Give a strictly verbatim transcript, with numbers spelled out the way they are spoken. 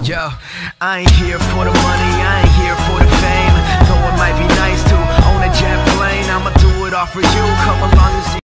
Yo, I ain't here for the money, I ain't here for the fame. Though it might be nice to own a jet plane, I'ma do it all for you. Come along and see